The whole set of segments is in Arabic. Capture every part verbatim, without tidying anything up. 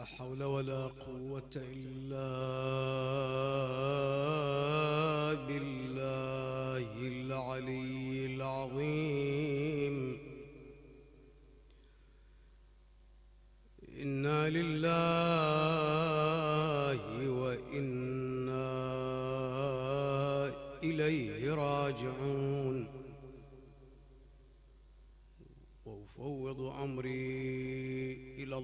حول ولا قوة إلا بالله العلي العظيم. إنا لله وإنا إليه راجعون. وأفوض أمري إلى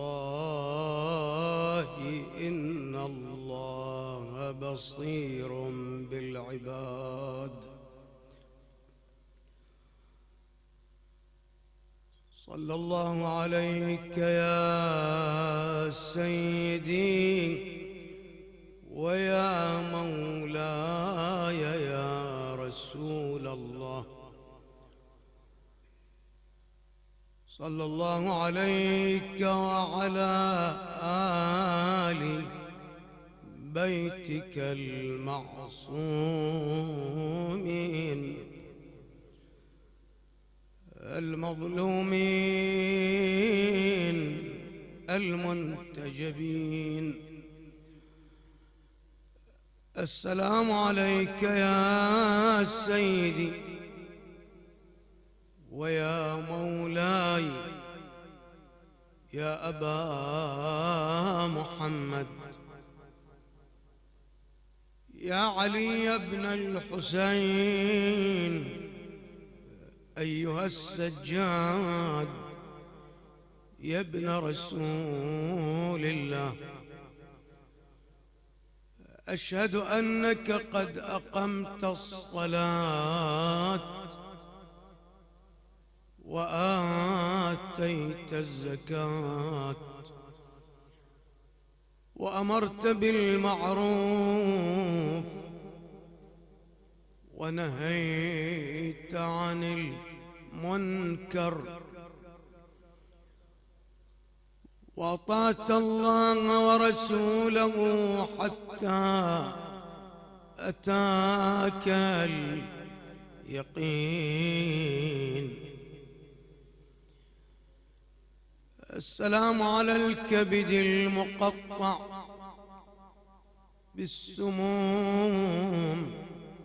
الله إن الله بصير بالعباد. صلى الله عليك يا سيدي ويا مولاي يا رسول الله. صلى الله عليك وعلى آل بيتك المعصومين المظلومين المنتجبين. السلام عليك يا سيدي ويا مولاي يا أبا محمد، يا علي بن الحسين أيها السجاد يا ابن رسول الله. أشهد أنك قد أقمت الصلاة وآتيت الزكاة وأمرت بالمعروف ونهيت عن المنكر وأطعت الله ورسوله حتى أتاك اليقين. السلام على الكبد المقطع بالسموم،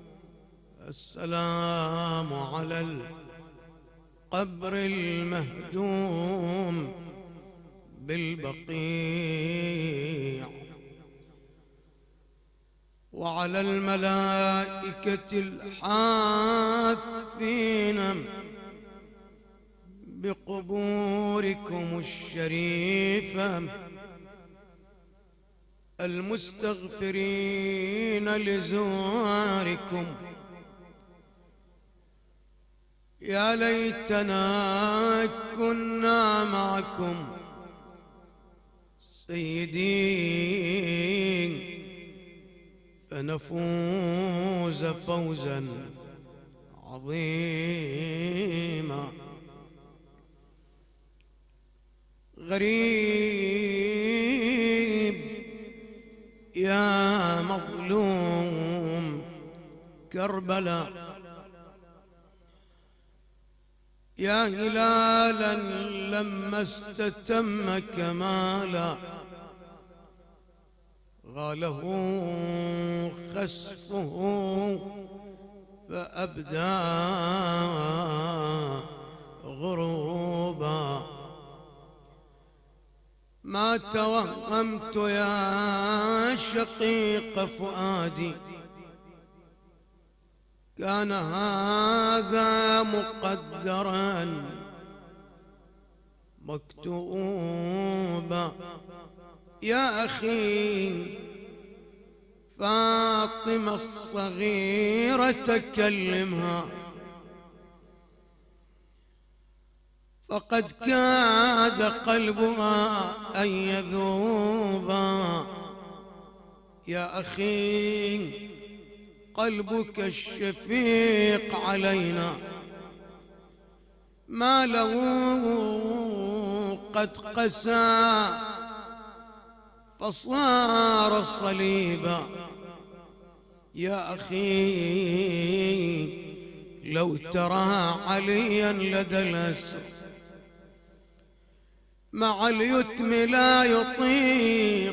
السلام على القبر المهدوم بالبقيع، وعلى الملائكة الحافين بقبوركم الشريفة المستغفرين لزواركم. يا ليتنا كنا معكم سيدي فنفوز فوزا عظيما. غريب يا مظلوم كربلاء، يا هلالا لما استتم كمالا غاله خسفه فأبدى غروبا. ما توهمت يا شقيق فؤادي كان هذا مقدرا مكتوبا. يا أخي فاطمة الصغيرة كلمها فقد كاد قلبها أن يذوبا. يا أخي قلبك الشفيق علينا ما له قد قسى فصار صليبا. يا أخي لو ترى عليا لدى الأسر مع اليتم لا يطيق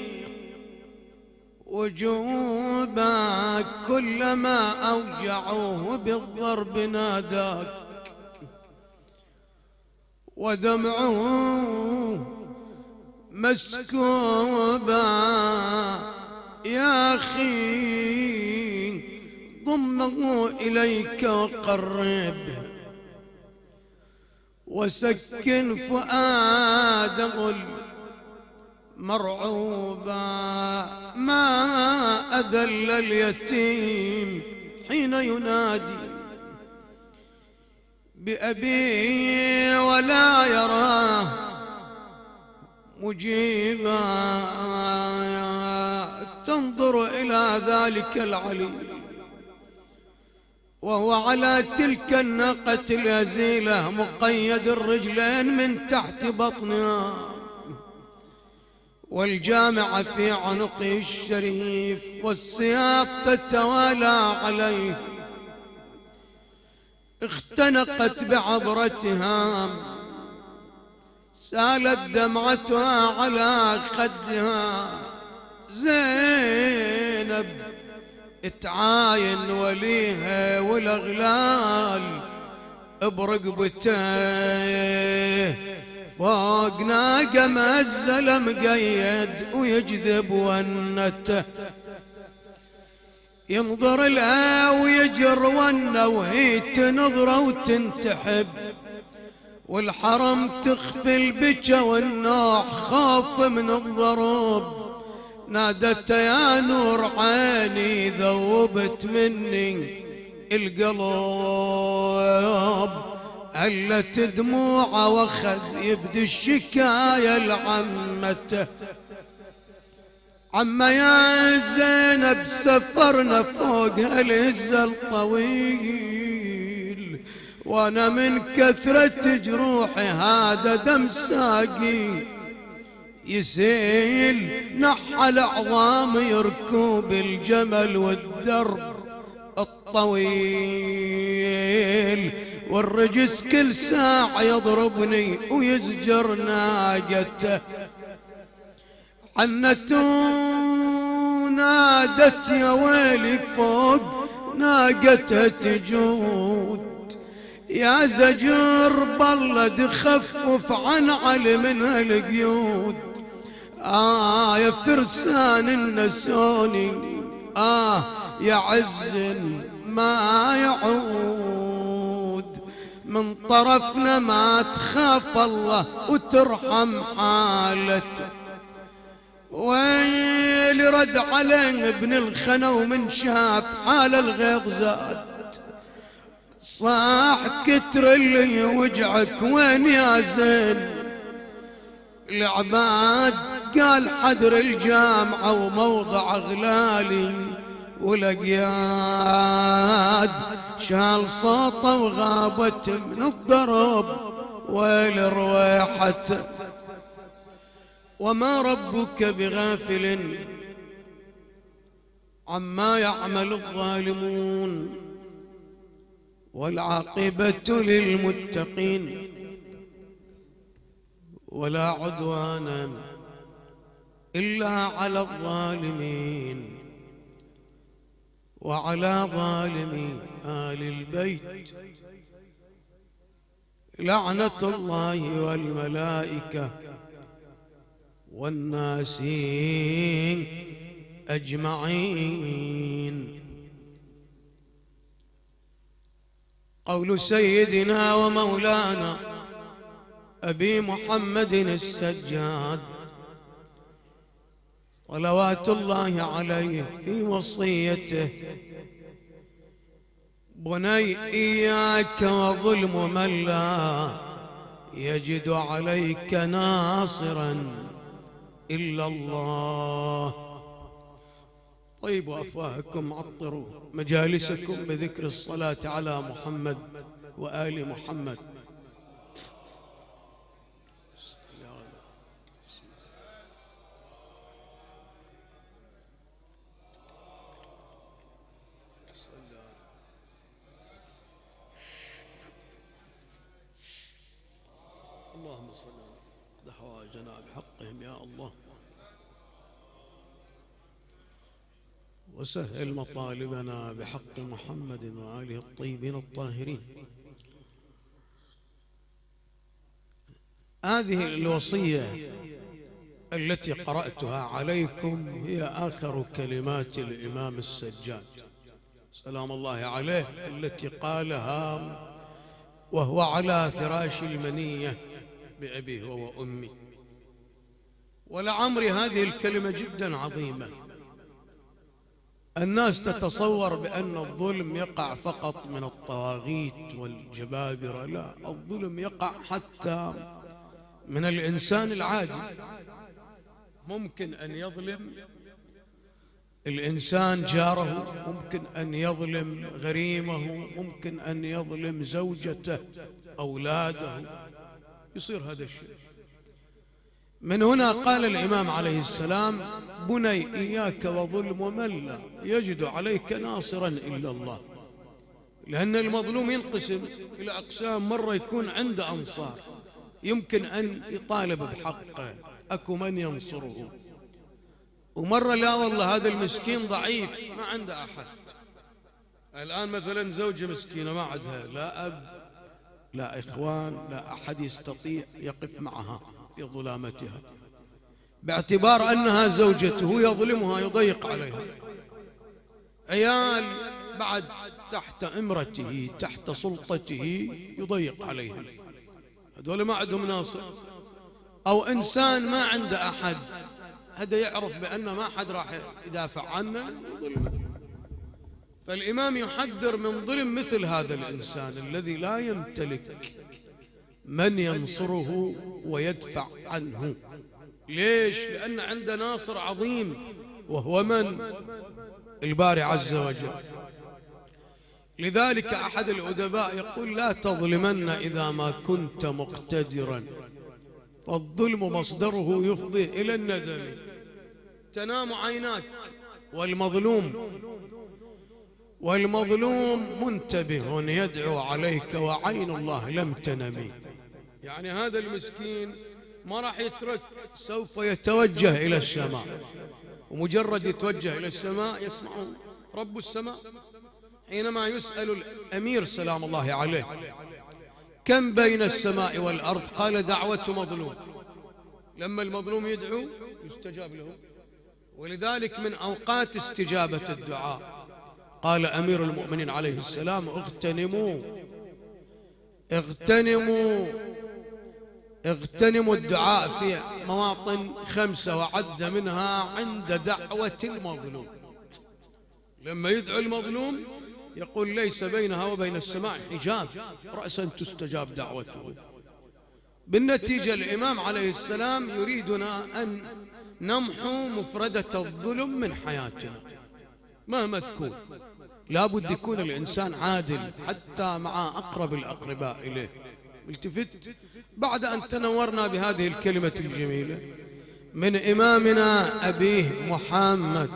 وجوبك، كلما أوجعوه بالضرب ناداك، ودمعه مسكوبا. يا أخي ضمه إليك وقربه، وسكن فؤاده المرعوبا. ما أذل اليتيم حين ينادي بأبيه ولا يراه مجيبا. تنظر إلى ذلك العلي وهو على تلك الناقة الهزيلة مقيد الرجلين من تحت بطنها، والجامعة في عنقه الشريف، والسياط تتوالى عليه. اختنقت بعبرتها، سالت دمعتها على خدها. زينب تعاين وليها والاغلال برقبته، فوق ناقه مهزله مقيد ويجذب ونته. ينظر لها ويجر ونه وهي تنظره وتنتحب، والحرم تخفي البكا والنوح خوف من الضرب. نادت يا نور عيني ذوبت مني القلب، هلت دموعه واخذ يبدي الشكاية لعمته. عم يا زينب سفرنا فوق هالهزة الطويل، وانا من كثرة جروحي هذا دم ساقي يسيل. نحل عظامي ركوب الجمل والدرب الطويل، والرجس كل ساعة يضربني ويزجر ناقته. عنته نادت يا ويلي فوق ناقتها تجود، يا زجر بلد خفف عن علي من هالقيود. آه يا فرسان النسوني، آه يا عز ما يعود، من طرفنا ما تخاف الله وترحم حالته. ويلي رد عليه ابن الخنا ومن شاف حال الغيظ زاد، صاح كتر اللي يوجعك وين يا زين العباد. قال حدر الجامعة وموضع غلالي ولقياد، شال صوته وغابت من الضرب ويل رويحته. وما ربك بغافل عما يعمل الظالمون، والعاقبة للمتقين، ولا عدوان إلا على الظالمين، وعلى ظالمي آل البيت لعنة الله والملائكة والناس أجمعين. قول سيدنا ومولانا أبي محمد السجاد صلوات الله عليه في وصيته: بني إياك وظلم من لا يجد عليك ناصرا إلا الله. طيبوا أفواهكم، عطروا مجالسكم بذكر الصلاة على محمد وآل محمد. اللهم صل على اقض حوائجنا بحقهم يا الله، وسهل مطالبنا بحق محمد وآله الطيبين الطاهرين. هذه الوصية التي قرأتها عليكم هي آخر كلمات الإمام السجاد سلام الله عليه، التي قالها وهو على فراش المنية بأبيه وأمي. ولعمري هذه الكلمة جدا عظيمة. الناس تتصور بأن الظلم يقع فقط من الطواغيت والجبابرة، لا، الظلم يقع حتى من الإنسان العادي. ممكن أن يظلم الإنسان جاره، ممكن أن يظلم غريمه، ممكن أن يظلم زوجته، أولاده، يصير هذا الشيء. من هنا قال الإمام عليه السلام: بني إياك وظلم من لا يجد عليك ناصرا إلا الله. لأن المظلوم ينقسم إلى أقسام، مرة يكون عنده أنصار يمكن أن يطالب بحقه، أكو من ينصره، ومرة لا والله هذا المسكين ضعيف ما عنده أحد. الآن مثلا زوجة مسكينة ما عندها لا أب لا إخوان لا أحد يستطيع يقف معها في ظلامتها، باعتبار أنها زوجته يظلمها يضيق عليها. عيال بعد تحت إمرته تحت سلطته يضيق عليهم، هذول ما عندهم ناصر. أو إنسان ما عنده أحد، هذا يعرف بأن ما حد راح يدافع عنه يظلمه. فالإمام يحذر من ظلم مثل هذا الإنسان الذي لا يمتلك من ينصره ويدفع عنه. ليش؟ لأن عنده ناصر عظيم وهو من؟ الباري عز وجل. لذلك أحد الأدباء يقول: لا تظلمن إذا ما كنت مقتدرا، فالظلم مصدره يفضي إلى الندم. تنام عيناك والمظلوم والمظلوم منتبه يدعو عليك وعين الله لم تنمي. يعني هذا المسكين ما راح يترك، سوف يتوجه إلى السماء، ومجرد يتوجه إلى السماء يسمع رب السماء حينما يسأل الأمير سلام الله عليه: كم بين السماء والأرض؟ قال: دعوة مظلوم. لما المظلوم يدعو يستجاب له. ولذلك من أوقات استجابة الدعاء قال أمير المؤمنين عليه السلام: اغتنموا اغتنموا اغتنموا الدعاء في مواطن خمسة، وعد منها عند دعوة المظلوم. لما يدعو المظلوم يقول: ليس بينها وبين السماء حجاب، رأسا تستجاب دعوته. بالنتيجة الإمام عليه السلام يريدنا أن نمحو مفردة الظلم من حياتنا مهما تكون. لا بد يكون الإنسان عادل حتى مع أقرب الأقرباء إليه. التفت بعد أن تنورنا بهذه الكلمة الجميلة من إمامنا أبيه محمد،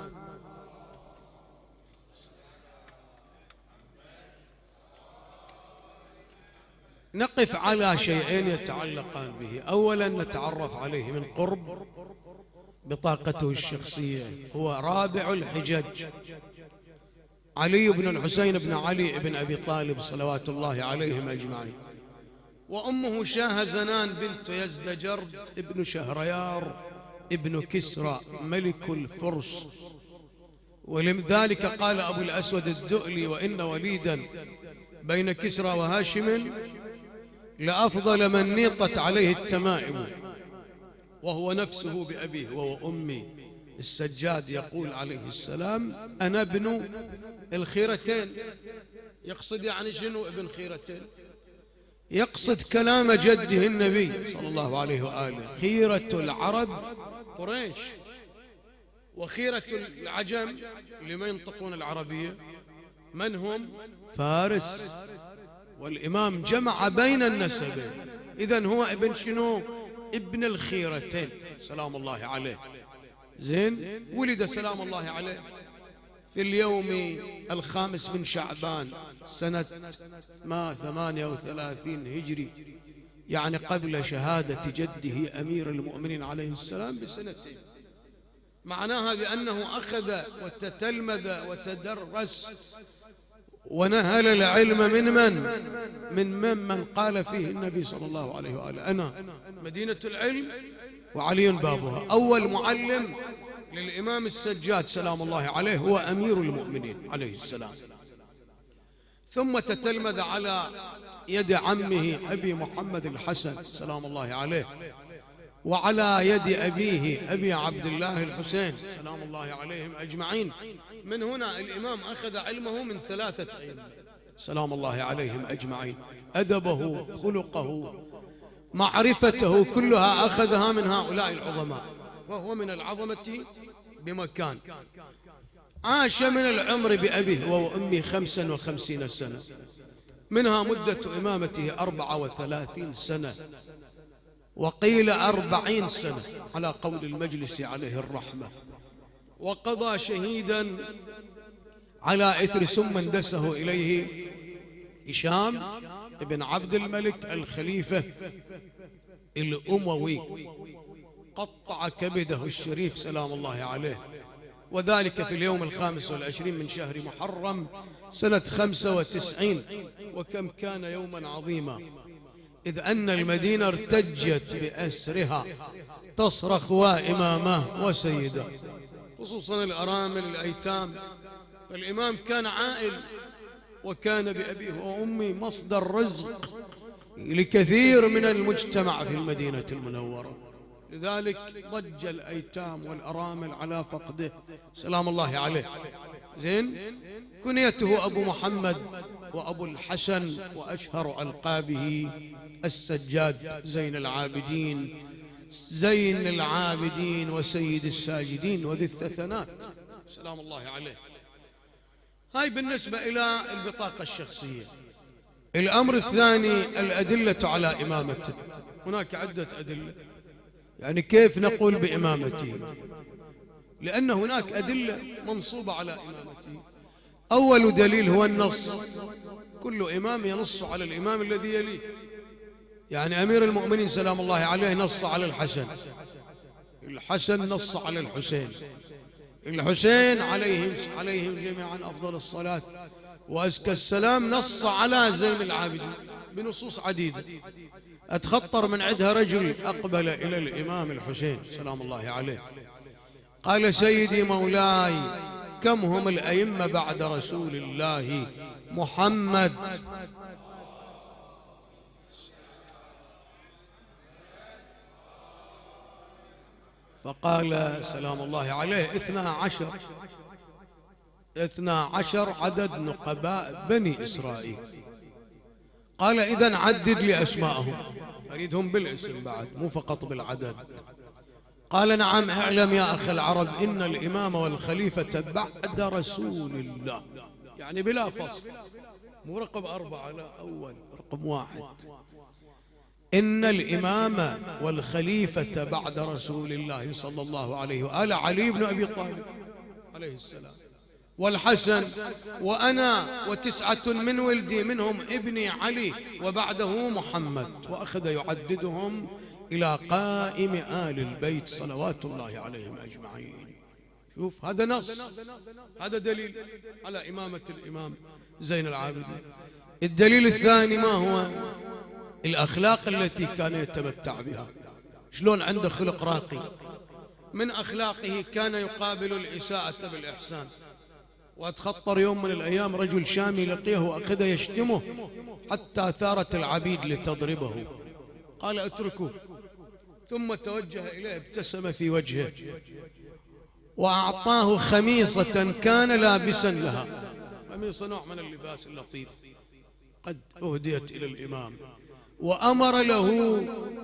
نقف على شيئين يتعلقان به. أولا نتعرف عليه من قرب بطاقته الشخصية. هو رابع الحجج، علي بن الحسين بن علي بن أبي طالب صلوات الله عليهم أجمعين. وأمه شاه زنان بنت يزدجرد ابن شهريار ابن كسرى ملك الفرس. ولذلك قال أبو الأسود الدؤلي: وإن وليدا بين كسرى وهاشم لأفضل من نيطت عليه التمائم، وهو نفسه بأبيه وهو أمي. السجاد يقول عليه السلام: أنا ابن الخيرتين. يقصد يعني شنو ابن خيرتين؟ يقصد كلام جده النبي صلى الله عليه وآله: خيرة العرب قريش، وخيرة العجم اللي ما ينطقون العربية من هم؟ فارس. والإمام جمع بين النسبين، إذن هو ابن شنو؟ ابن الخيرتين سلام الله عليه. زين، ولد سلام الله عليه في اليوم الخامس من شعبان سنة ما ثمانية وثلاثين هجري، يعني قبل شهادة جده أمير المؤمنين عليه السلام بسنتين. معناها بأنه أخذ وتتلمذ وتدرس ونهل العلم من من؟ من ممن قال فيه النبي صلى الله عليه وآله أنا مدينة العلم وعلي بابها. أول معلم للإمام السجاد سلام الله عليه هو أمير المؤمنين عليه السلام، ثم تتلمذ على يد عمه أبي محمد الحسن سلام الله عليه، وعلى يد أبيه أبي عبد الله الحسين سلام الله عليهم أجمعين. من هنا الإمام أخذ علمه من ثلاثة أئمة سلام الله عليهم أجمعين. أدبه، خلقه، معرفته كلها أخذها من هؤلاء العظماء، وهو من العظمة بمكان. عاش من العمر بأبيه وأمه خمسا وخمسين سنة، منها مدة إمامته أربعة وثلاثين سنة، وقيل أربعين سنة على قول المجلس عليه الرحمة. وقضى شهيدا على إثر سم اندسه إليه هشام بن عبد الملك الخليفة الأموي، قطع كبده الشريف سلام الله عليه، وذلك في اليوم الخامس والعشرين من شهر محرم سنة خمسة وتسعين. وكم كان يوما عظيما، إذ أن المدينة ارتجت بأسرها تصرخ وإمامه وسيده، خصوصا الأرامل الأيتام. فالإمام كان عائل، وكان بأبيه وأمه مصدر رزق لكثير من المجتمع في المدينة المنورة، لذلك ضج الأيتام والأرامل على فقده سلام الله عليه. زين، كنيته أبو محمد وأبو الحسن، وأشهر ألقابه السجاد زين العابدين، زين العابدين وسيد الساجدين وذي الثثنات سلام الله عليه. هاي بالنسبة إلى البطاقة الشخصية. الأمر الثاني الأدلة على إمامته. هناك عدة أدلة، يعني كيف نقول بإمامته، لأن هناك أدلة منصوبة على إمامته. أول دليل هو النص، كل إمام ينص على الإمام الذي يليه. يعني أمير المؤمنين سلام الله عليه نص على الحسن، الحسن نص على الحسين، الحسين عليهم عليهم جميعا أفضل الصلاة وأزكى السلام نص على زين العابدين بنصوص عديدة. أتخطر من عندها رجل أقبل إلى الإمام الحسين سلام الله عليه قال: سيدي مولاي، كم هم الأئمة بعد رسول الله محمد؟ فقال سلام الله عليه: اثنا عشر اثنا عشر عدد نقباء بني إسرائيل. قال: إذن عدد لي أسماءهم، أريدهم بالاسم بعد مو فقط بالعدد. قال: نعم، اعلم يا أخي العرب إن الإمام والخليفة بعد رسول الله، يعني بلا فصل، مو رقم أربعة، لا، أول رقم واحد. إن الإمام والخليفة بعد رسول الله صلى الله عليه وآله علي بن أبي طالب عليه السلام، والحسن، وأنا وتسعة من ولدي منهم ابني علي، وبعده محمد. وأخذ يعددهم إلى قائم آل البيت صلوات الله عليهم أجمعين. شوف، هذا نص، هذا دليل على إمامة الإمام زين العابدين. الدليل الثاني ما هو؟ الأخلاق التي كان يتمتع بها. شلون عنده خلق راقي؟ من أخلاقه كان يقابل الإساءة بالإحسان. وأتخطر يوم من الأيام رجل شامي لقيه وأخذ يشتمه حتى ثارت العبيد لتضربه، قال: اتركوه. ثم توجه إليه، ابتسم في وجهه وأعطاه خميصة كان لابسا لها، خميصة نوع من اللباس اللطيف قد أهديت إلى الإمام، وأمر له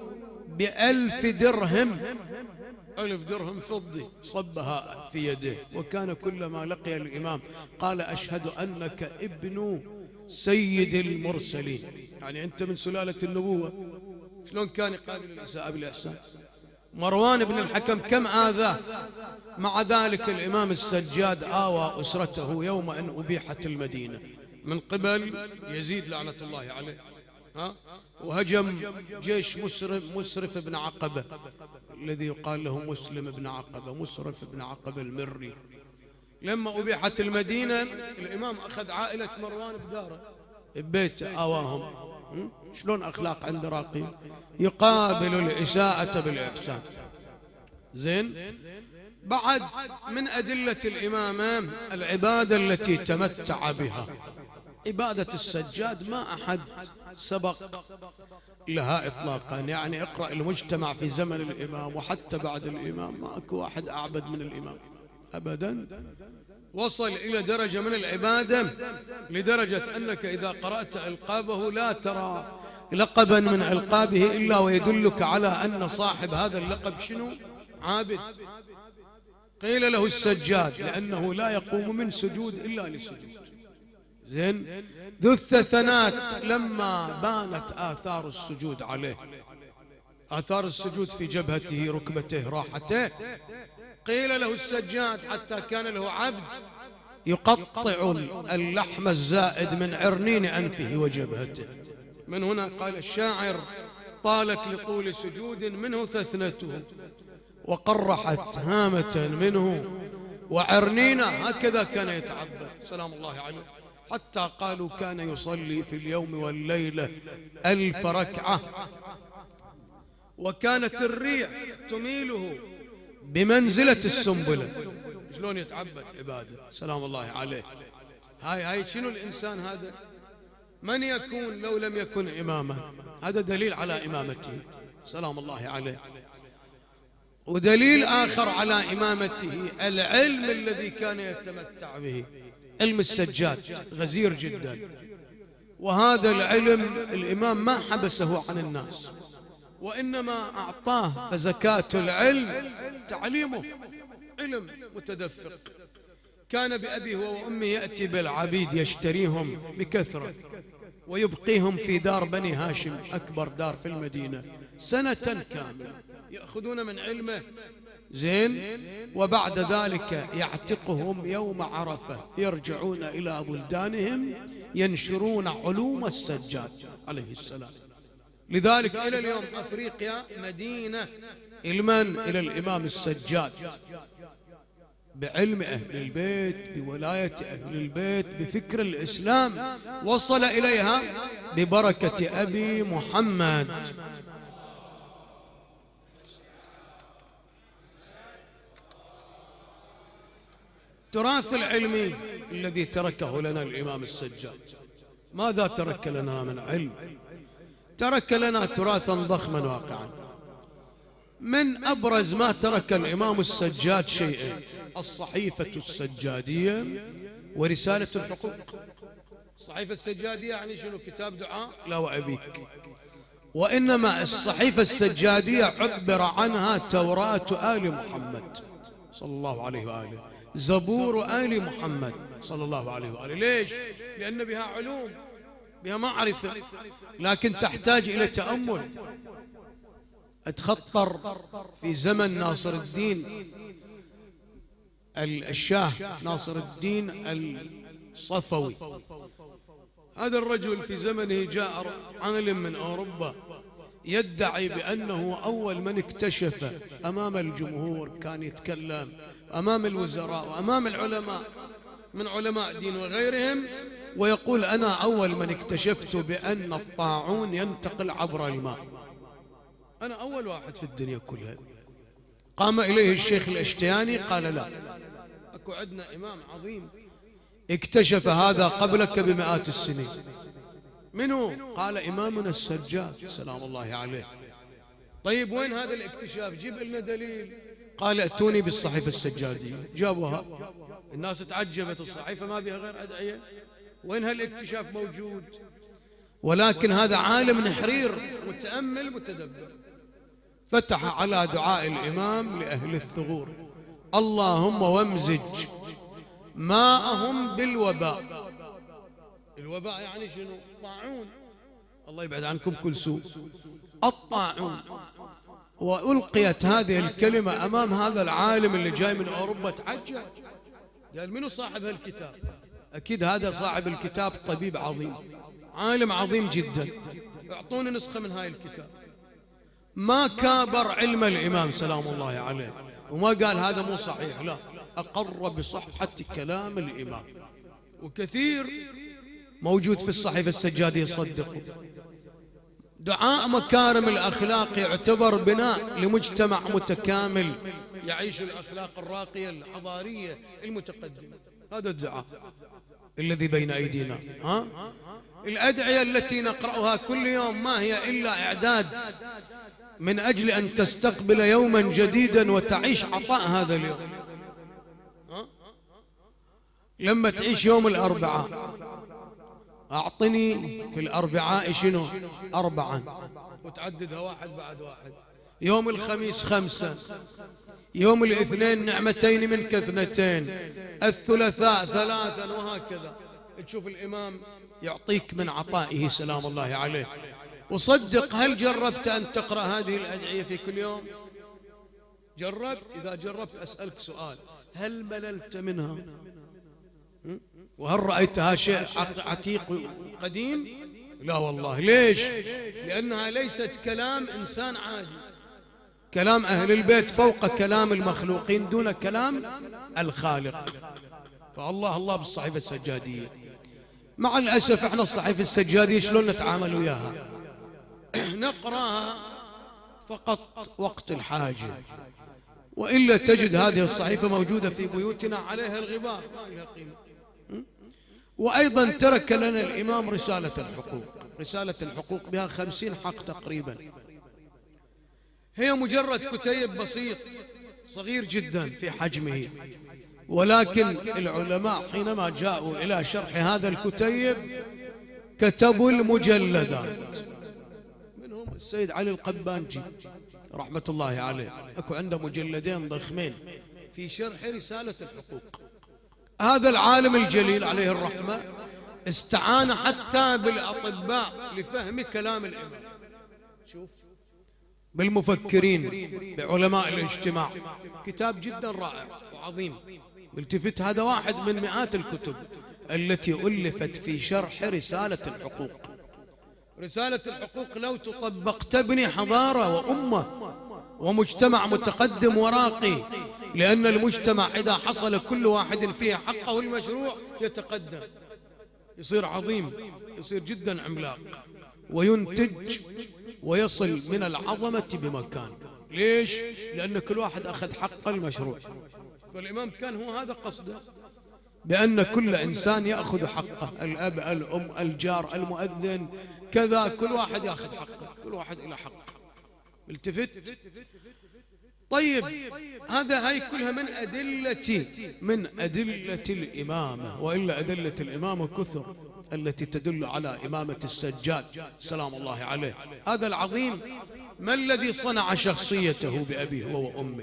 بألف درهم، ألف درهم فضي صبها في يده. وكان كلما لقي الإمام قال: أشهد أنك ابن سيد المرسلين، يعني أنت من سلالة النبوة. شلون كان يقابل الإساءة بالإحسان؟ مروان بن الحكم كم آذاه، مع ذلك الإمام السجاد آوى أسرته يوم أن أبيحت المدينة من قبل يزيد لعنة الله عليه. ها وهجم جيش مسرف مسرف بن عقبة الذي يقال له مسلم بن عقبة، مسرف بن عقبة المري. لما أبيحت المدينة الإمام أخذ عائلة مروان بداره ببيته آواهم. شلون أخلاق عند راقي؟ يقابل الإساءة بالإحسان. زين. بعد من أدلة الإمامة العبادة التي تمتع بها، عبادة السجاد ما أحد سبق لها إطلاقا. يعني اقرأ المجتمع في زمن الإمام وحتى بعد الإمام ما أكو واحد أعبد من الإمام أبدا. وصل إلى درجة من العبادة لدرجة أنك إذا قرأت ألقابه لا ترى لقبا من ألقابه إلا ويدلك على أن صاحب هذا اللقب شنو؟ عابد. قيل له السجاد لأنه لا يقوم من سجود إلا لسجود. زين. ذو الثثنات لما بانت آثار السجود عليه، آثار السجود في جبهته ركبته راحته، قيل له السجاد حتى كان له عبد يقطع اللحم الزائد من عرنين أنفه وجبهته. من هنا قال الشاعر: طالت لطول سجود منه ثثنته وقرحت هامة منه وعرنينا. هكذا كان يتعبد سلام الله عليه، حتى قالوا كان يصلي في اليوم والليلة ألف ركعة، وكانت الريح تميله بمنزلة السنبلة. شلون يتعبد عبادة سلام الله عليه. هاي هاي شنو الإنسان هذا؟ من يكون لو لم يكن إماما؟ هذا دليل على إمامته سلام الله عليه. ودليل آخر على إمامته العلم الذي كان يتمتع به، علم السجاد غزير جدا. وهذا العلم الإمام ما حبسه عن الناس وإنما أعطاه، فزكاة العلم تعليمه، علم متدفق. كان بأبيه وأمه يأتي بالعبيد يشتريهم بكثرة ويبقيهم في دار بني هاشم أكبر دار في المدينة سنة كاملة يأخذون من علمه. زين. وبعد ذلك يعتقهم يوم عرفة، يرجعون إلى بلدانهم ينشرون علوم السجاد عليه السلام. لذلك إلى اليوم أفريقيا مدينة المن إلى الإمام السجاد، بعلم أهل البيت، بولاية أهل البيت، بفكر الإسلام وصل إليها ببركة أبي محمد. تراث العلمي الذي تركه لنا الإمام السجاد، ماذا ترك لنا من علم؟ ترك لنا تراثا ضخما واقعا. من أبرز ما ترك الإمام السجاد شيئين: الصحيفة السجادية ورسالة الحقوق. الصحيفة السجادية يعني شنو؟ كتاب دعاء؟ لا وأبيك. وإنما الصحيفة السجادية عبر عنها توراة آل محمد صلى الله عليه وآله، زبور آل محمد صلى الله عليه وآله. ليش؟ لأن بها علوم، بها معرفة، لكن تحتاج إلى تأمل. أتخطر في زمن ناصر الدين الشاه ناصر الدين الصفوي، هذا الرجل في زمنه جاء عالم من أوروبا يدعي بأنه أول من اكتشف أمام الجمهور، كان يتكلم أمام الوزراء وأمام العلماء من علماء دين وغيرهم، ويقول أنا أول من اكتشفت بأن الطاعون ينتقل عبر الماء، أنا أول واحد في الدنيا كلها. قام إليه الشيخ الأشتياني قال لا، أكو عندنا إمام عظيم اكتشف هذا قبلك بمئات السنين. منو؟ قال إمامنا السجاد سلام الله عليه. طيب وين هذا الاكتشاف؟ جيب لنا دليل. قال ائتوني بالصحيفة السجادية. جابوها، الناس تعجبت، الصحيفة ما بها غير أدعية، وين هالاكتشاف موجود؟ ولكن هذا عالم نحرير متأمل متدبر، فتح على دعاء الإمام لأهل الثغور: اللهم وامزج ماءهم بالوباء. الوباء يعني شنو؟ طاعون، الله يبعد عنكم كل سوء، الطاعون. وألقيت هذه الكلمة أمام هذا العالم اللي جاي من أوروبا، تعجب، قال منو صاحب هالكتاب؟ أكيد هذا صاحب الكتاب طبيب عظيم، عالم عظيم جدا. اعطوني نسخة من هاي الكتاب. ما كابر علم الإمام سلام الله عليه وما قال هذا مو صحيح، لا، أقر بصحة كلام الإمام. وكثير موجود في الصحيفة السجادية يصدقوا. دعاء مكارم الأخلاق يعتبر بناء لمجتمع متكامل يعيش الأخلاق الراقية الحضارية المتقدمة. هذا الدعاء الذي بين أيدينا. ها؟ الأدعية التي نقرأها كل يوم ما هي إلا إعداد من أجل أن تستقبل يوما جديدا وتعيش عطاء هذا اليوم. ها؟ لما تعيش يوم الأربعاء، أعطني في الأربعاء شنو؟ أربعا، وتعددها واحد بعد واحد. يوم الخميس خمسة، يوم الاثنين نعمتين منك اثنتين، الثلاثاء ثلاثا، وهكذا. تشوف الإمام يعطيك من عطائه سلام الله عليه. وصدق، هل جربت أن تقرأ هذه الأدعية في كل يوم؟ جربت؟ إذا جربت أسألك سؤال، هل مللت منها؟ وهل رأيتها شيء عتيق قديم؟ لا والله. ليش؟ لأنها ليست كلام إنسان عادي، كلام أهل البيت فوق كلام المخلوقين دون كلام الخالق. فالله الله بالصحيفة السجادية. مع الأسف احنا الصحيفة السجادية شلون نتعامل وياها؟ نقراها فقط وقت الحاجة، وإلا تجد هذه الصحيفة موجودة في بيوتنا عليها الغبار، ما لها قيمة. وأيضا ترك لنا الإمام رسالة الحقوق. رسالة الحقوق بها خمسين حق تقريبا. هي مجرد كتيب بسيط صغير جدا في حجمه، ولكن العلماء حينما جاءوا إلى شرح هذا الكتيب كتبوا المجلدات. منهم السيد علي القبانجي رحمة الله عليه، أكو عنده مجلدين ضخمين في شرح رسالة الحقوق. هذا العالم الجليل عليه الرحمة استعان حتى بالأطباء لفهم كلام الإمام. شوف، بالمفكرين، بعلماء الاجتماع. كتاب جدا رائع وعظيم. التفت، هذا واحد من مئات الكتب التي ألفت في شرح رسالة الحقوق. رسالة الحقوق لو تطبق تبني حضارة وأمة ومجتمع متقدم وراقي، لأن المجتمع إذا حصل كل واحد فيه حقه المشروع يتقدم، يصير عظيم، يصير جدا عملاق، وينتج ويصل من العظمة بمكان. ليش؟ لأن كل واحد أخذ حق المشروع. فالإمام كان هو هذا قصده، بأن كل إنسان يأخذ حقه، الأب، الأم، الجار، المؤذن، كذا، كل واحد يأخذ حقه، كل واحد إلى حق. التفت. طيب، هذا هاي كلها من أدلة من أدلة الإمامة، وإلا أدلة الإمامة كثر التي تدل على إمامة السجاد سلام الله عليه. هذا العظيم ما الذي صنع شخصيته بأبيه وأمه؟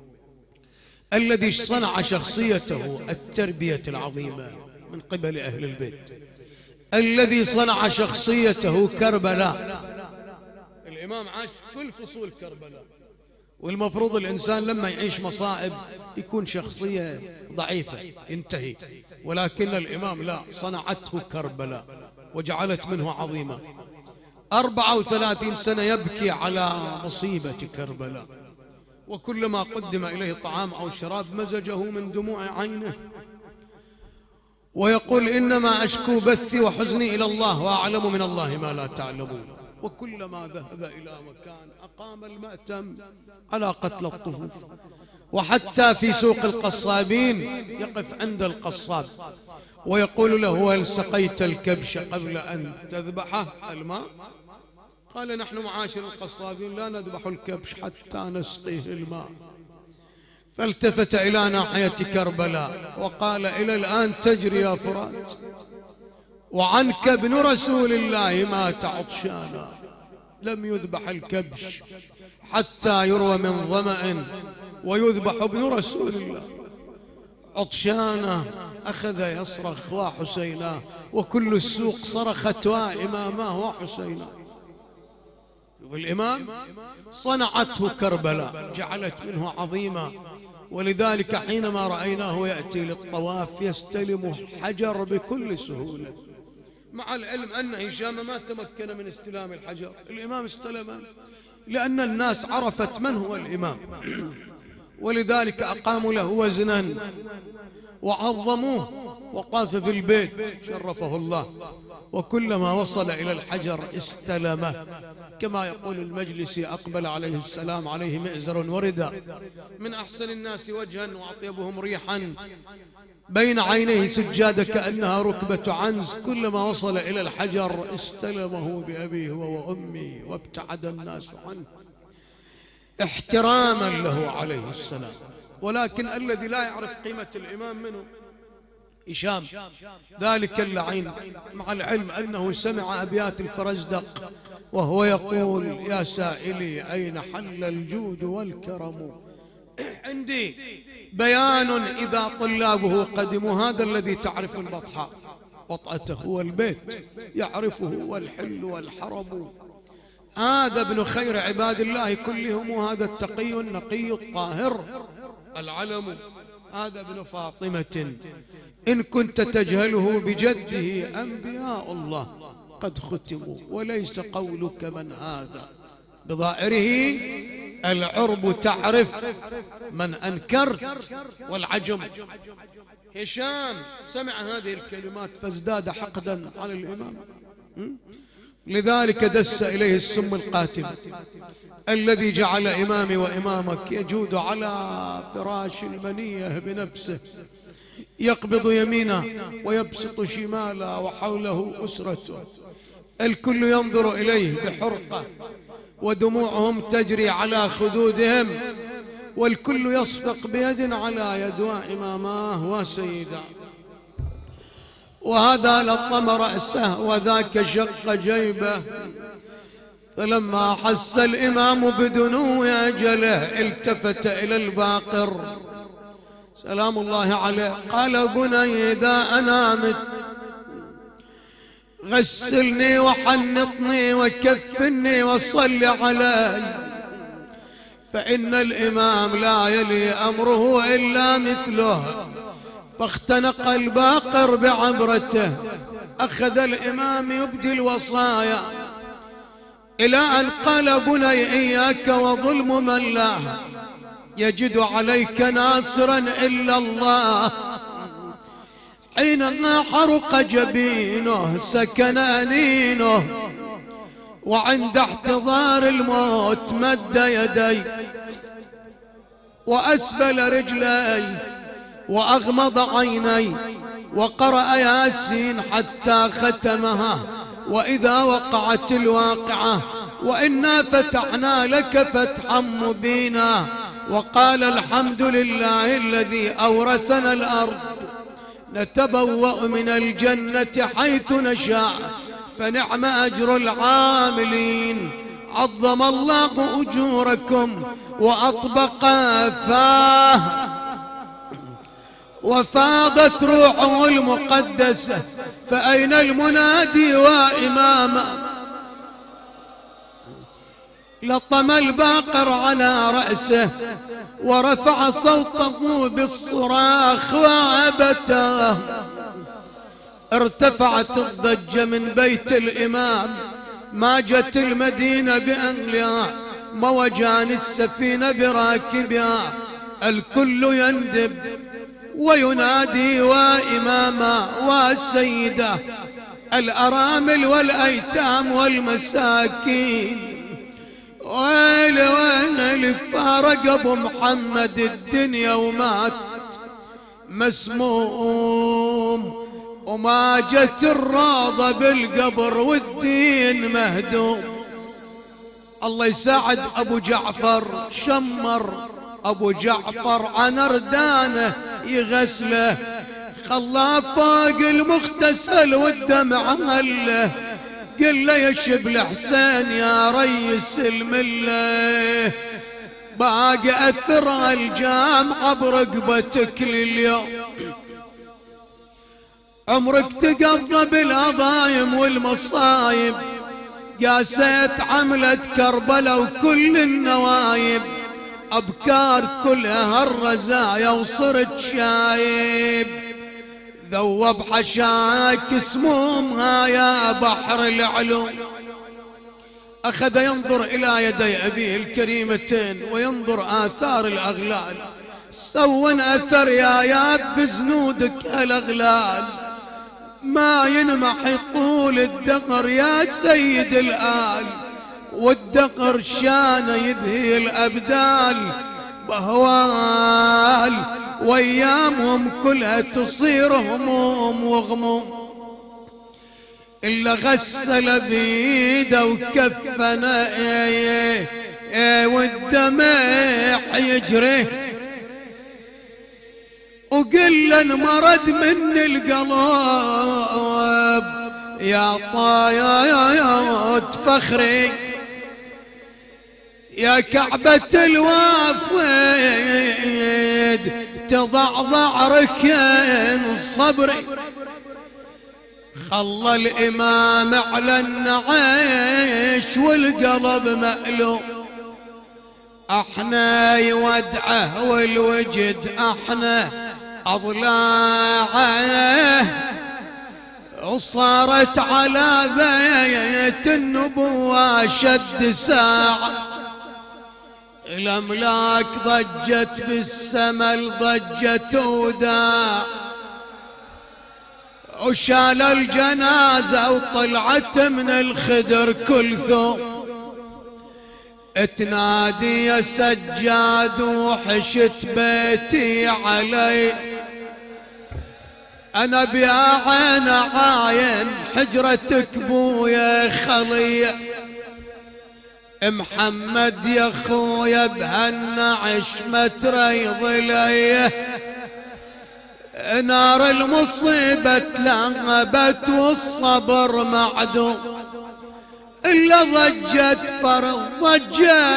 الذي صنع شخصيته التربية العظيمة من قبل أهل البيت. الذي صنع شخصيته كربلاء. الإمام عاش كل فصول كربلاء، والمفروض الإنسان لما يعيش مصائب يكون شخصية ضعيفة ينتهي، ولكن الإمام لا، صنعته كربلاء وجعلت منه عظيمة. أربعة وثلاثين سنة يبكي على مصيبة كربلاء، وكلما قدم إليه طعام أو شراب مزجه من دموع عينه، ويقول إنما أشكو بثي وحزني إلى الله وأعلم من الله ما لا تعلمون. وكلما ذهب إلى مكان أقام المأتم على قتل الطفوف. وحتى في سوق القصابين يقف عند القصاب ويقول له هل سقيت الكبش قبل أن تذبحه الماء؟ قال نحن معاشر القصابين لا نذبح الكبش حتى نسقيه الماء. فالتفت إلى ناحية كربلاء وقال إلى الآن تجري يا فرات، وعنك ابن رسول الله مات عطشانا. لم يذبح الكبش حتى يروى من ظمأ ويذبح ابن رسول الله عطشانا. أخذ يصرخ وحسينا، وكل السوق صرخت وإماماه وحسينا. والإمام صنعته كربلاء، جعلت منه عظيمة. ولذلك حينما رأيناه يأتي للطواف يستلم الحجر بكل سهولة، مع العلم أن هشام ما تمكن من استلام الحجر، الإمام استلمه لأن الناس عرفت من هو الإمام، ولذلك أقاموا له وزنا وعظموه، وقاف في البيت شرفه الله، وكلما وصل إلى الحجر استلمه، كما يقول المجلسي: أقبل عليه السلام عليه مئزر ورداء من أحسن الناس وجها وأطيبهم ريحا، بين عينيه سجادة كأنها ركبة عنز، كلما وصل إلى الحجر استلمه بأبيه وأمي، وابتعد الناس عنه احتراما له عليه السلام. ولكن الذي لا يعرف قيمة الإمام منه هشام ذلك اللعين، مع العلم أنه سمع أبيات الفرزدق وهو يقول: يا سائلي أين حل الجود والكرم، عندي بيان إذا طلابه قدموا، هذا الذي تعرف البطحاء وطأته والبيت يعرفه والحل والحرم، هذا ابن خير عباد الله كلهم، هذا التقي النقي الطاهر العلم، هذا ابن فاطمة إن كنت تجهله بجده أنبياء الله قد ختموا، وليس قولك من هذا بظاهره العرب تعرف من أنكرت والعجم. هشام سمع هذه الكلمات فازداد حقدا على الإمام، لذلك دس إليه السم القاتل الذي جعل إمامي وإمامك يجود على فراش المنية بنفسه، يقبض يمينه ويبسط شماله، وحوله أسرته، الكل ينظر إليه بحرقة، ودموعهم تجري على خدودهم، والكل يصفق بيد على يد وإماماه وسيدا، وهذا لطم رأسه وذاك شق جيبه، فلما حس الإمام بدنو أجله التفت إلى الباقر سلام الله عليه، قال: بني إذا أنا مت غسلني وحنطني وكفني وصل علي، فإن الإمام لا يلي أمره إلا مثله. فاختنق الباقر بعبرته، أخذ الإمام يبدي الوصايا إلى أن قال: بني إياك وظلم من لا يجد عليك ناصرا إلا الله. حينما حرق جبينه سكن أنينه، وعند احتضار الموت مد يدي وأسبل رجلي وأغمض عيني، وقرأ ياسين حتى ختمها، وإذا وقعت الواقعة وإنا فتحنا لك فتحا مبينا، وقال: الحمد لله الذي أورثنا الأرض نتبوأ من الجنة حيث نشاء فنعم أجر العاملين، عظم الله أجوركم وأطبق فاه، وفاضت روحه المقدسة، فأين المنادي وإمامه؟ لطم الباقر على رأسه ورفع صوته بالصراخ وأبته، ارتفعت الضجة من بيت الإمام، ماجت المدينة بأهلها، موجان السفينة براكبها، الكل يندب وينادي وإماما وسيدا، الأرامل والأيتام والمساكين، ويل ويل فارق أبو محمد الدنيا ومات مسموم، وما جت الروضة بالقبر والدين مهدوم. الله يساعد أبو جعفر، شمر أبو جعفر عن أردانه يغسله، خلاه فوق المغتسل والدمع هله، قل له يا شبل حسين يا ريس المله، باقي أثر الجامعة برقبتك لليوم، عمرك تقضى بالعظايم والمصايب، قاسيت عملة كربلاء وكل النوايب، أبكار كلها الرزايا وصرت شايب، ذوب حشاك سمومها يا بحر العلوم. أخذ ينظر إلى يدي أبيه الكريمتين وينظر آثار الأغلال. سون أثر يا ياب بزنودك الأغلال، ما ينمحي طول الدقر يا سيد الآل، والدقر شان يذهي الأبدال بهوال، وأيامهم كلها تصير هموم وغموم. إلا غسل بيده وكفنا ايه ايه والدمع يجري، وقل انمرد من القلب يا طايات فخري، يا كعبة الوافد تضعضع ركن صبري. خلى الإمام على النعيش والقلب مألوم، احنا يودعه والوجد احنا اضلاعه، وصارت على بيت النبوة شد ساعة. الأملاك ضجت بالسمل ضجت وداع، وشال الجنازة وطلعت من الخدر كلثوم. تنادي يا سجاد وحشت بيتي علي، أنا بيا عين عاين حجرتك بويا خلية. محمد يا خويا بهالنعش ما تريض ليه، نار المصيبة تلغبت والصبر معدوم. إلا ضجت فرض ضجة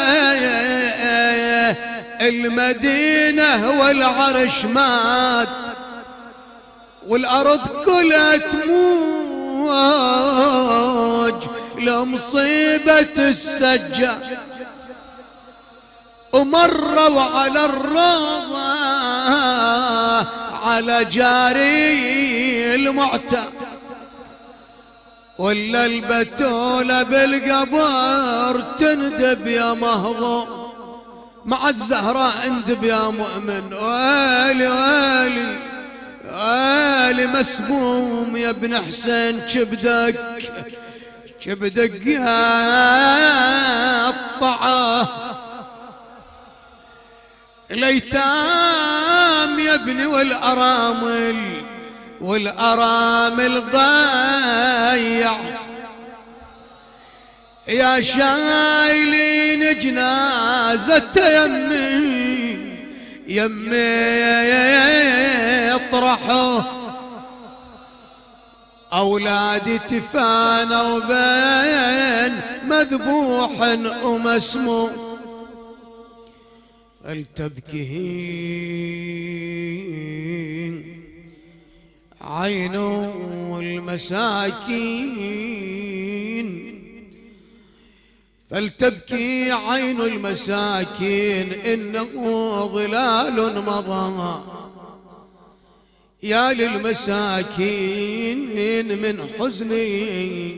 المدينة والعرش مات، والأرض كلها تموج لمصيبة السجة. ومروا على الروضة على جاري المعتى، ولا البتولة بالقبر تندب يا مهضوم. مع الزهراء اندب يا مؤمن، ويلي ويلي ويلي مسموم يا ابن حسين كبدك كبدك يا الطعاه. الايتام يا ابني والارامل والارامل ضيع، يا شايلين جنازة يمي يمي اطرحوه. اولادي تفانوا بين مذبوح ومسموم. فلتبكي عين المساكين، فلتبكي عين المساكين إنه ظلال مضى. يا للمساكين من حزني،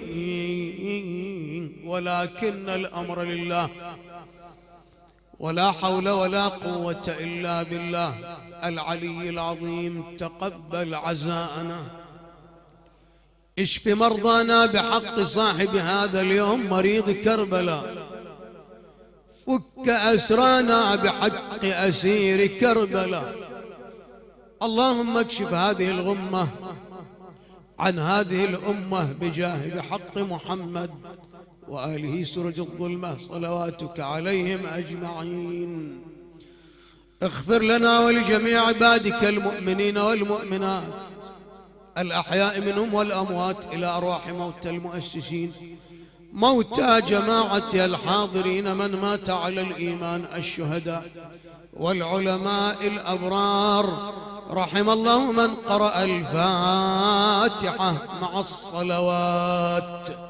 ولكن الأمر لله، ولا حول ولا قوة إلا بالله العلي العظيم. تقبل عزاءنا، اشف مرضانا بحق صاحب هذا اليوم مريض كربلاء، فك أسرانا بحق أسير كربلاء. اللهم اكشف هذه الغمة عن هذه الأمة بجاه بحق محمد وآله سرج الظلمة صلواتك عليهم أجمعين. اغفر لنا ولجميع عبادك المؤمنين والمؤمنات الأحياء منهم والأموات، إلى أرواح موتى المؤسسين، موتى جماعة الحاضرين، من مات على الإيمان، الشهداء والعلماء الأبرار. رحم الله من قرأ الفاتحة مع الصلوات.